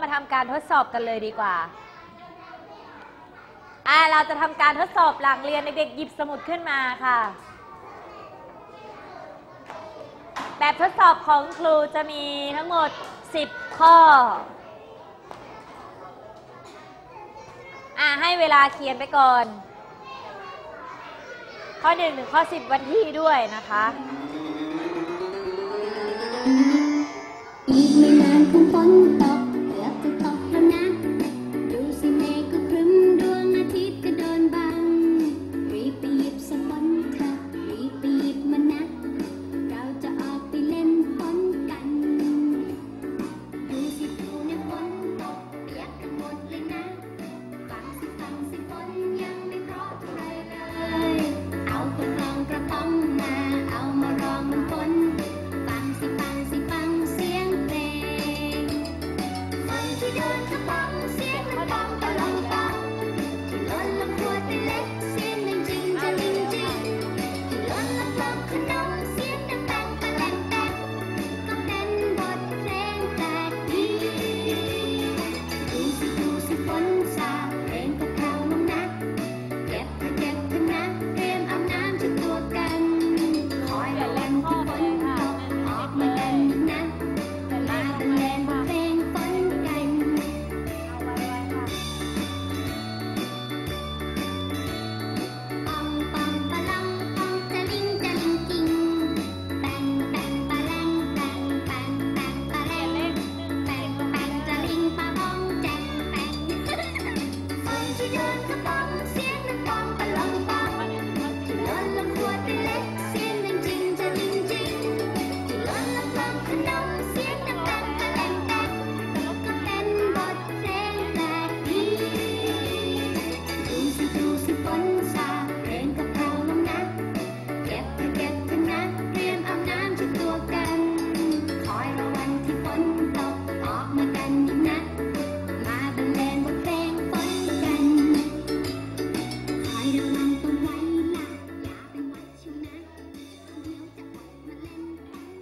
มาทำการทดสอบกันเลยดีกว่าเราจะทำการทดสอบหลังเรียนเด็กๆหยิบสมุดขึ้นมาค่ะแบบทดสอบของครูจะมีทั้งหมด10ข้อให้เวลาเขียนไปก่อนข้อ1 ถึงข้อ10วันที่ด้วยนะคะอีกไม่นานคงฝนตกเกือบจะตกแล้วนะดูสิเมฆก็ครึ้มดวงอาทิตย์ก็โดนบังรีบไปหยิบสมุนเถอะรีบไปหยิบมันนะเราจะออกไปเล่นฝนกันดูสิดูเนี่ยฝนตกเปียกกันหมดเลยนะฟังสิฝนยังไม่เพราะอะไรเลยเอาตัวรองกระป๋องมาเอามารองมันฝนฟังสิฟังเสียงเพลงฝนที่โดนกระป๋องเสียงมันปังตะลองปังที่ล้นลำขวดเล็กเสียงดังจริงจะลิงจริงที่ล้นลำกล่องขนมเสียงดังแปงปะแดงแดงก็เป็นบทเพลงแปลกดีดูสิฝนสาดเพลงก็แผ่วลงนะเก็บเถอะนะเตรียมอาบน้ำชุดตัวกันคอยระวังที่ฝนตกออกมากันนะมาบรรเลงบทเพลงฝนกันปองปองปะลองปองจะลิงจริงแปงแปงปะแรงแปงแปงแปงปะแรงแปงแปงจะลิงปะบองแจงแปงฝนที่โดนกระป๋องเสียงดังปองปะลองปองที่ล้นลำขวดเล็กเสียงดังจริงจะลิงจริงที่ล้นลำกล่องขนมเสียงดังแปงปะแดงแดงก็เป็นบทเพลงแปลกดีดูสิฝนสาดเพลงก็แผ่วลงนะเก็บเถอะนะเตรียมอาบน้ำชุดตัวกันคอยรอวันที่ฝนตกออกมากันอีกนะมาบรรเลงบทเพลงฝนกันคอยระวังตัวไว้ล่ะอย่าเป็นหวัดเชียวนะเดี๋ยวจะออกมาเล่นฝน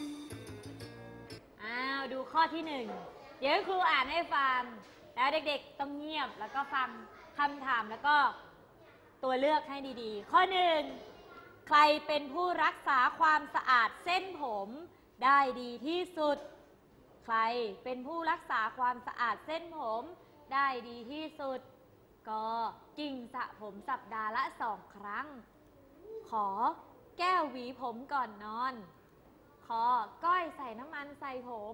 กันดูข้อที่1เดี๋ยวครูอ่านให้ฟังแล้วเด็กๆต้องเงียบแล้วก็ฟังคำถามแล้วก็ตัวเลือกให้ดีๆข้อ1ใครเป็นผู้รักษาความสะอาดเส้นผมได้ดีที่สุดใครเป็นผู้รักษาความสะอาดเส้นผมได้ดีที่สุดก็กิ่งสระผมสัปดาห์ละ2 ครั้งขอแก้วหวีผมก่อนนอนขอก้อยใส่น้ำมันใส่ผม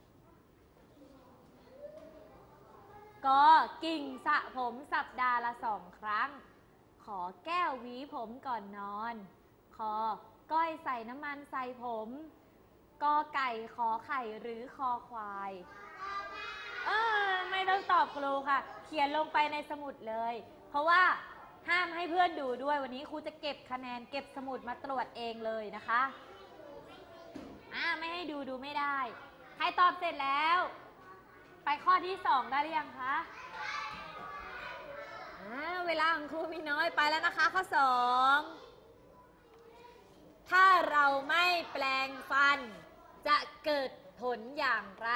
ก็กิ่งสระผมสัปดาห์ละ2 ครั้งขอแก้วหวีผมก่อนนอนขอก้อยใส่น้ำมันใส่ผมกอไก่ขอไข่หรือคอควายไม่ต้องตอบครูค่ะเขียนลงไปในสมุดเลยเพราะว่าห้ามให้เพื่อนดูด้วยวันนี้ครูจะเก็บคะแนนเก็บสมุดมาตรวจเองเลยนะคะไม่ให้ดูไม่ได้ใครตอบเสร็จแล้วไปข้อที่2ได้หรือยังคะเวลาของครูมีน้อยไปแล้วนะคะข้อ2ถ้าเราไม่แปลงฟันจะเกิดผลอย่างไร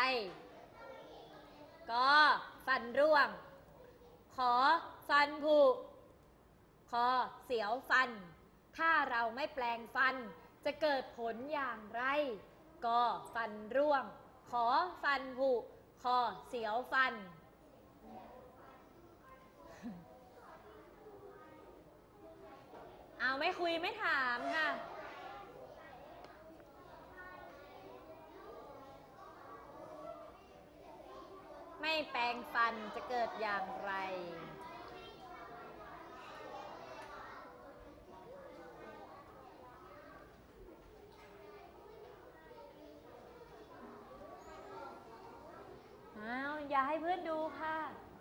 ก็ฟันร่วงขอฟันผุขอเสียวฟันถ้าเราไม่แปลงฟันจะเกิดผลอย่างไรก็ฟันร่วงขอฟันผุขอเสียวฟันไม่คุยไม่ถามค่ะไม่แปรงฟันจะเกิดอย่างไรอย่าให้เพื่อนดูค่ะ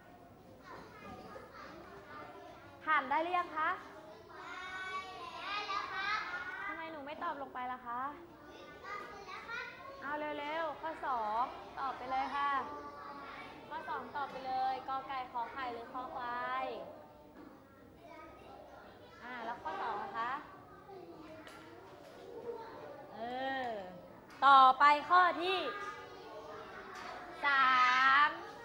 ผ่านได้หรือยังคะได้แล้วค่ะทำไมหนูไม่ตอบลงไปล่ะคะเอาเร็วๆข้อ2ตอบไปเลยค่ะข้อ2ตอบไปเลยกอไก่ขอไข่หรือคอควายแล้วข้อ2นะคะต่อไปข้อที่3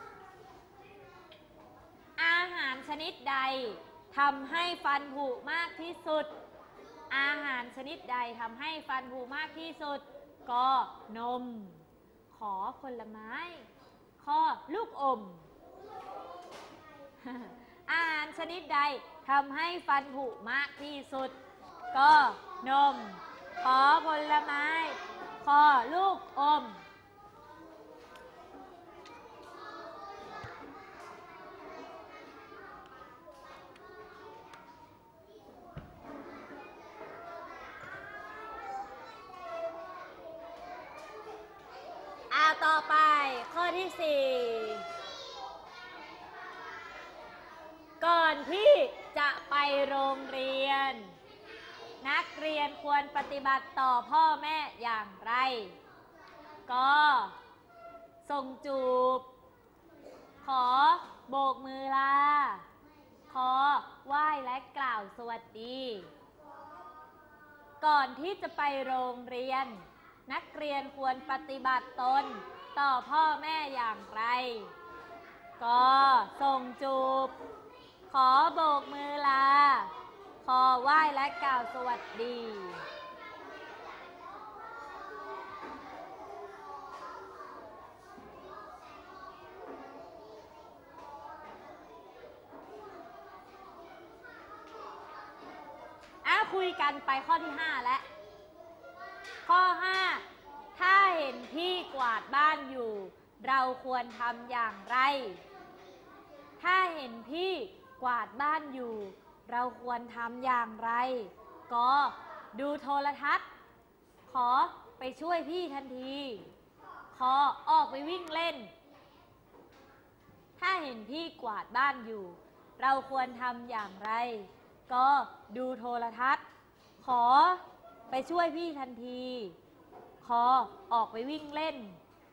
ารชนิดใดทำให้ฟันผุมากที่สุดอาหารชนิดใดทำให้ฟันผุมากที่สุดกนมขอผลไม้ข้อลูกอม อาหารชนิดใดทำให้ฟันผุมากที่สุดก็นมขอผลไม้ขอลูกอมต่อไปข้อที่ 4ก่อนที่จะไปโรงเรียนนักเรียนควรปฏิบัติต่อพ่อแม่อย่างไรก็ส่งจูบขอโบกมือลาขอไหว้และกล่าวสวัสดีก่อนที่จะไปโรงเรียนนักเรียนควรปฏิบัติตนต่อพ่อแม่อย่างไรก็ส่งจูบขอโบกมือลาขอไหว้และกล่าวสวัสดีคุยกันไปข้อที่ 5 แล้วข้อ 5ถ้าเห็นพี่กวาดบ้านอยู่เราควรทำอย่างไรถ้าเห็นพี่กวาดบ้านอยู่เราควรทำอย่างไรก็ดูโทรทัศน์ขอไปช่วยพี่ทันทีขอออกไปวิ่งเล่นถ้าเห็นพี่กวาดบ้านอยู่เราควรทำอย่างไรก็ดูโทรทัศน์ขอไปช่วยพี่ทันทีขอออกไปวิ่งเล่น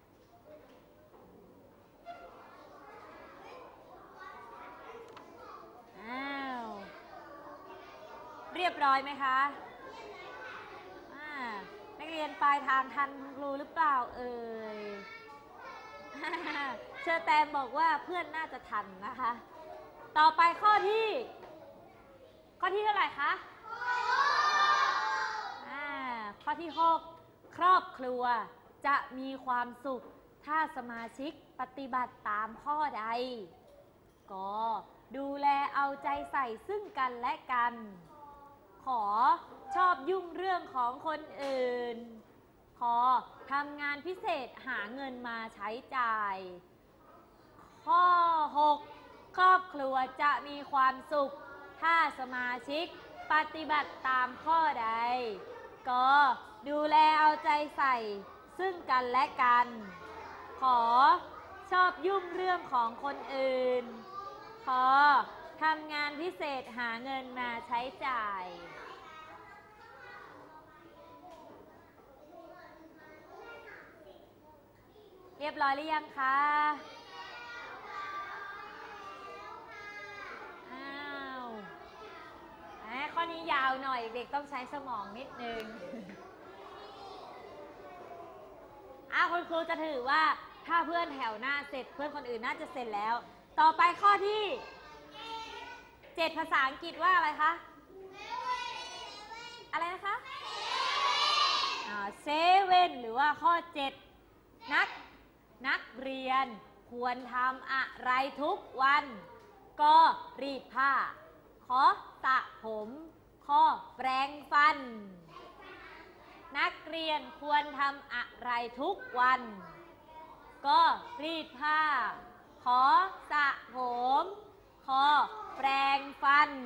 เรียบร้อยไหมคะนักเรียนปลายทางทันคุณครูหรือเปล่าเอ่ย เชอแตมบอกว่าเพื่อนน่าจะทันนะคะต่อไปข้อที่เท่าไหร่คะข้อที่ 6ครอบครัวจะมีความสุขถ้าสมาชิกปฏิบัติตามข้อใดก็ดูแลเอาใจใส่ซึ่งกันและกันขอชอบยุ่งเรื่องของคนอื่นขอทำงานพิเศษหาเงินมาใช้จ่ายข้อ 6ครอบครัวจะมีความสุขถ้าสมาชิกปฏิบัติตามข้อใดก็ดูแลเอาใจใส่ซึ่งกันและกันขอชอบยุ่งเรื่องของคนอื่นขอทำงานพิเศษหาเงินมาใช้จ่ายเรียบร้อยหรือยังคะข้อนี้ยาวหน่อยเด็กต้องใช้สมองนิดนึงคุณครูจะถือว่าถ้าเพื่อนแถวหน้าเสร็จเพื่อนคนอื่นน่าจะเสร็จแล้วต่อไปข้อที่ 7ภาษาอังกฤษว่าอะไรคะอะไรนะคะเซเว่นหรือว่าข้อ 7นักเรียนควรทำอะไรทุกวันก็รีดผ้าขอสระผมข้อแปรงฟันนักเรียนควรทำอะไรทุกวันก็รีดผ้าขอสระผมข้อแปรงฟัน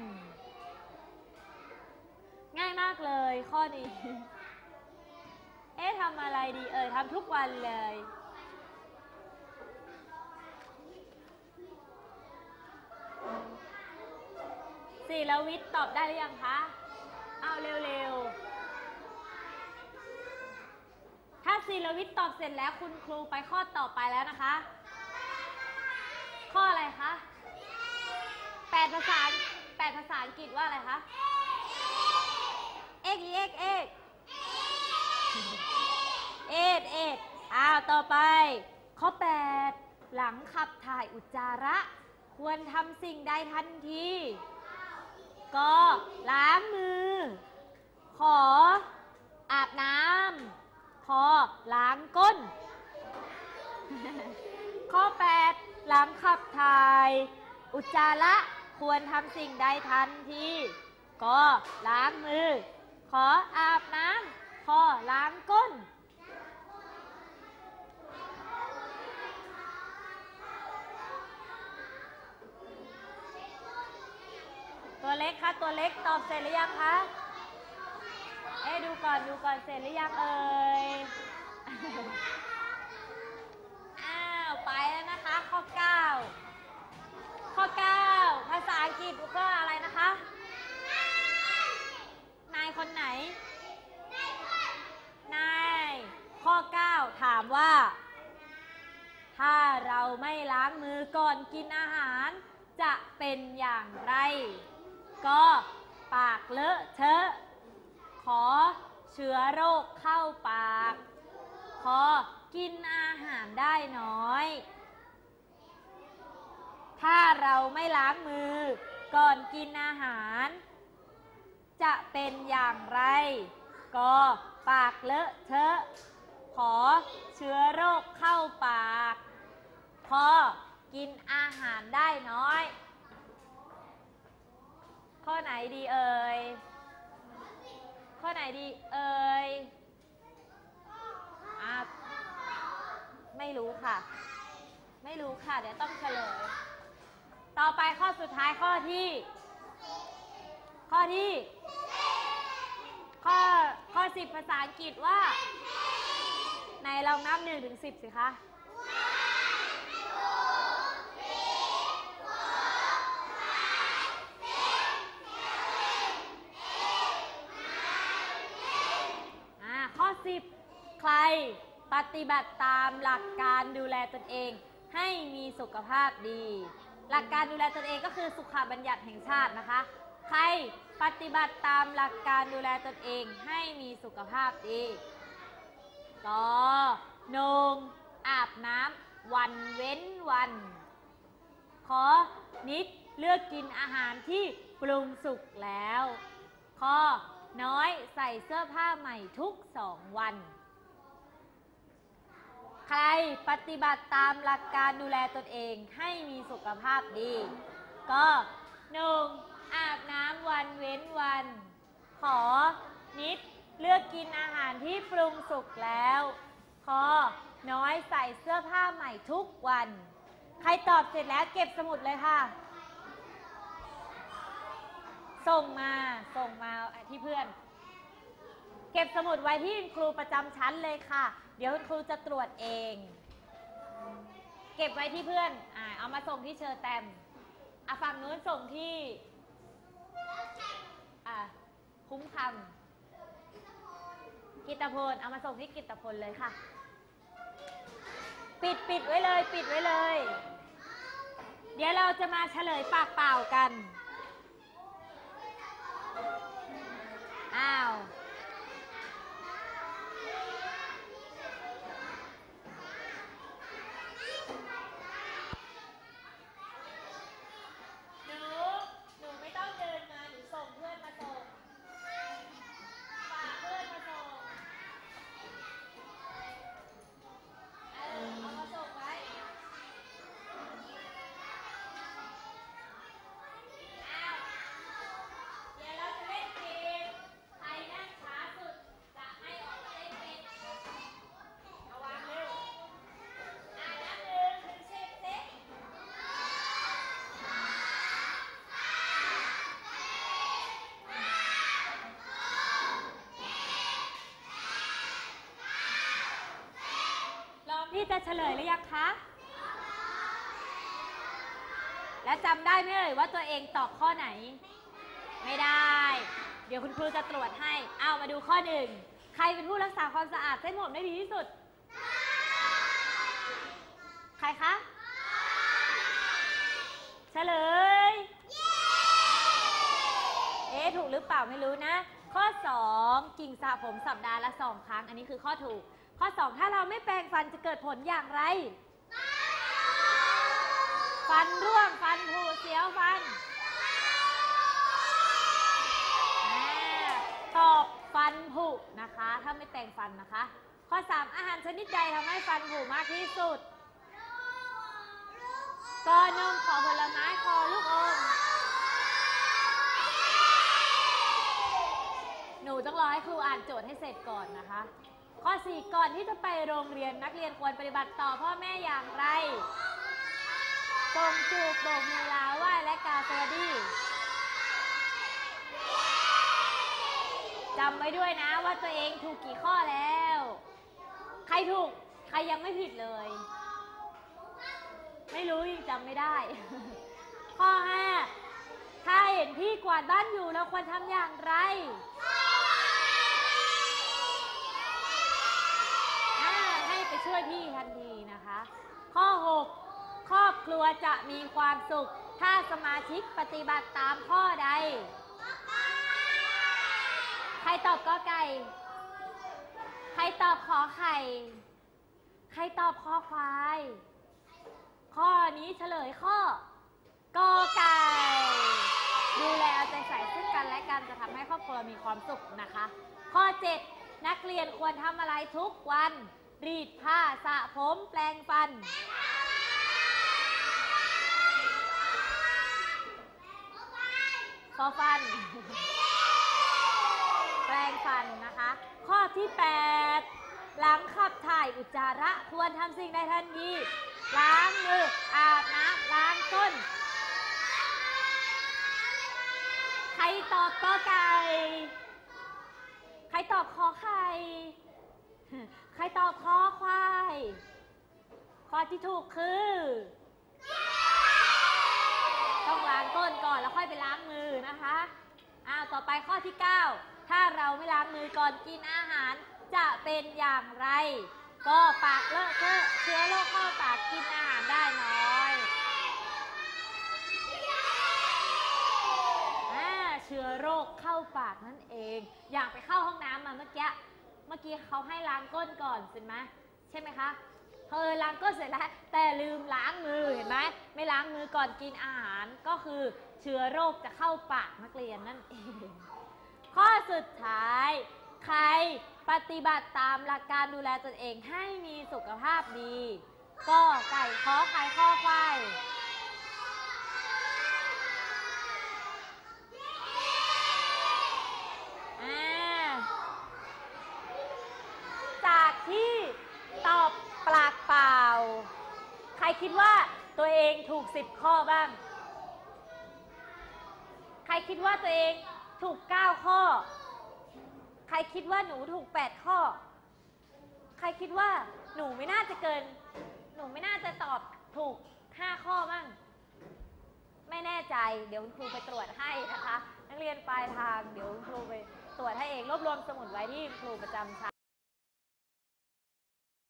ง่ายมากเลยข้อนี้ทำอะไรดีทำทุกวันเลยศิลวิทย์ตอบได้หรือยังคะเอาเร็วๆถ้าศิลวิทย์ตอบเสร็จแล้วคุณครูไปข้อต่อไปแล้วนะคะข้ออะไรคะ8ภาษาอังกฤษว่าอะไรคะเอกต่อไปข้อ 8หลังขับถ่ายอุจจาระคควรทำสิ่งใดทันทีก็ล้างมือขออาบน้ำขอล้างก้น ข้อ 8 หลังขับถ่ายอุจจาระควรทำสิ่งใดทันทีก็ล้างมือขออาบน้ำขอล้างก้นตัวเล็กคะตัวเล็กตอบเสร็จหรือยังคะดูก่อนเสร็จหรือยังเอ่ย ไปแล้วนะคะข้อ 9 ข้อ 9 ภาษาอังกฤษก็อะไรนะคะนายคนไหนนายข้อ 9 ถามว่าถ้าเราไม่ล้างมือก่อนกินอาหารจะเป็นอย่างไรก็ปากเลอะเทอะขอเชื้อโรคเข้าปากขอกินอาหารได้น้อยถ้าเราไม่ล้างมือก่อนกินอาหารจะเป็นอย่างไรก็ปากเลอะเทอะขอเชื้อโรคเข้าปากขอกินอาหารได้น้อยข้อไหนดีเอ่ยข้อไหนดีเอ่ยไม่รู้ค่ะเดี๋ยวต้องเฉลยต่อไปข้อสุดท้ายข้อ 10 ภาษาอังกฤษว่าไหนลองนับ1 ถึง 10สิคะข้อ 10 ใครปฏิบัติตามหลักการดูแลตนเองให้มีสุขภาพดีหลักการดูแลตนเองก็คือสุขบัญญัติแห่งชาตินะคะใครปฏิบัติตามหลักการดูแลตนเองให้มีสุขภาพดีก็1อาบน้ำวันเว้นวันขอนิดเลือกกินอาหารที่ปรุงสุกแล้วข้อน้อยใส่เสื้อผ้าใหม่ทุก2 วันใครปฏิบัติตามหลักการดูแลตนเองให้มีสุขภาพดีก็1อาบน้ำวันเว้นวันขอนิดเลือกกินอาหารที่ปรุงสุกแล้วข้อน้อยใส่เสื้อผ้าใหม่ทุกวันใครตอบเสร็จแล้วเก็บสมุดเลยค่ะส่งมาที่เพื่อนเก็บสมุดไว้ที่ครูประจำชั้นเลยค่ะเดี๋ยวครูจะตรวจเองเก็บไว้ที่เพื่อนเอามาส่งที่เชอร์แตมฝั่งนู้นส่งที่คุ้มคำกิตพลเอามาส่งที่กิตพลเลยค่ะปิดไว้เลยเดี๋ยวเราจะมาเฉลยปากเปล่ากันหนูไม่ต้องเดินมาหนูส่งเพื่อนมาส่งฝากเพื่อนมาส่งเอามาส่งไว้เดี๋ยวเราจะเล่นเกมใครนั่งช้าสุดจะให้ออกมาเล่นเป็นเอาวางเร็วนับ1 ถึง 10สิลองที่จะเฉลยหรือยังคะและจำได้ไหมเอ่ยว่าตัวเองตอบข้อไหนไม่ได้เดี๋ยวคุณครูจะตรวจให้เอามาดูข้อ 1ใครเป็นผู้รักษาความสะอาดเส้นผมได้ดีที่สุดใครคะเฉลยถูกหรือเปล่าไม่รู้นะข้อ 2กิ่งสระผมสัปดาห์ละ2 ครั้งอันนี้คือข้อถูกข้อ 2ถ้าเราไม่แปรงฟันจะเกิดผลอย่างไรฟันร่วงฟันผุเสียวฟันตอบฟันผุนะคะถ้าไม่แต่งฟันนะคะข้อ 3อาหารชนิดใดทำให้ฟันผุมากที่สุดกอนมขอผลไม้คอลูกอมหนูต้องรอให้ครูอ่านโจทย์ให้เสร็จก่อนนะคะข้อ 4ก่อนที่จะไปโรงเรียนนักเรียนควรปฏิบัติต่อพ่อแม่อย่างไรส่งจูบโบกมือลาไหว้และกล่าวสวัสดีจำไว้ด้วยนะว่าตัวเองถูกกี่ข้อแล้วใครถูกใครยังไม่ผิดเลยไม่รู้ยังจำไม่ได้ ข้อ 5ถ้าเห็นพี่กวาดบ้านอยู่เราควรทำอย่างไรให้ไปช่วยพี่ทันทีนะคะข้อ 6ครอบครัวจะมีความสุขถ้าสมาชิกปฏิบัติตามข้อใดใครตอบกอไก่ใครตอบขอไข่ใครตอบคอควายข้อนี้เฉลยข้อกอไก่ดูแลเอาใจใส่ซึ่งกันและกันจะทำให้ครอบครัวมีความสุขนะคะข้อ 7นักเรียนควรทำอะไรทุกวันรีดผ้าสระผมแปรงฟันฟอฟัน แปรงฟันนะคะข้อที่ 8หลังขับถ่ายอุจจาระควรทำสิ่งใดทันทีล้างมืออาบน้ำล้างก้นใครตอบกอไก่ใครตอบขอไข่ใครตอบคอควายข้อที่ถูกคือต้องล้างก้นก่อนแล้วค่อยไปล้างมือนะคะต่อไปข้อที่ 9ถ้าเราไม่ล้างมือก่อนกินอาหารจะเป็นอย่างไรก็ปากเลอะเทอะเชื้อโรคเข้าปากกินอาหารได้น้อยเชื้อโรคเข้าปากนั่นเองอยากไปเข้าห้องน้ำมาเมื่อกี้เขาให้ล้างก้นก่อนใช่ไหมคะล้างก้นเสร็จแล้วแต่ลืมล้างมือเห็นไหมไม่ล้างมือก่อนกินอาหารก็คือเชื้อโรคจะเข้าปากนักเรียนนั่นเองข้อสุดท้ายใครปฏิบัติตามหลักการดูแลตนเองให้มีสุขภาพดีก็ไก่ขอไข่ข้อควายจากที่ตอบปากเปล่าใครคิดว่าตัวเองถูก10ข้อบ้างใครคิดว่าตัวเองถูก9ข้อใครคิดว่าหนูถูก8ข้อใครคิดว่าหนูไม่น่าจะตอบถูก5ข้อบ้างไม่แน่ใจเดี๋ยวคุณครูไปตรวจให้นะคะนักเรียนปลายทางเดี๋ยวคุณครูไปตรวจให้เองรวบรวมสมุดไว้ที่ครูประจำชั้น